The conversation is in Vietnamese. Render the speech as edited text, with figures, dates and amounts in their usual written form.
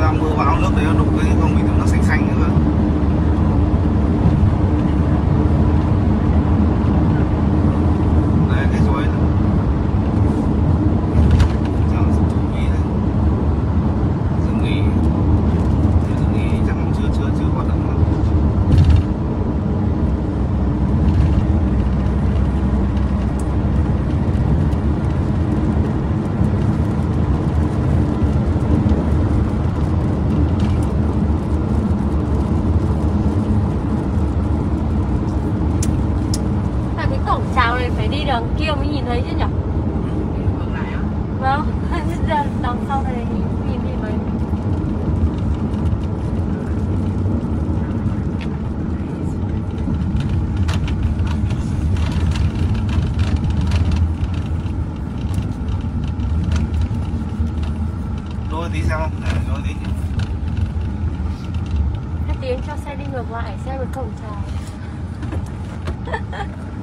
ra mưa bão nước đấy nó đục cái không bình thường nó xanh xanh nữa. Đấy cái suối này. Chờ sự chú ý đấy. Dừng nghỉ. Dừng nghỉ chắc cũng chưa hoạt động lắm. Phải đi đường kia mới nhìn thấy chứ nhỉ? Hướng này á? Vâng, đằng sau này nhìn thì mới. Đôi tí xem không? Đôi tí. Cái tiếng cho xe đi ngược lại, xe với cổng chào.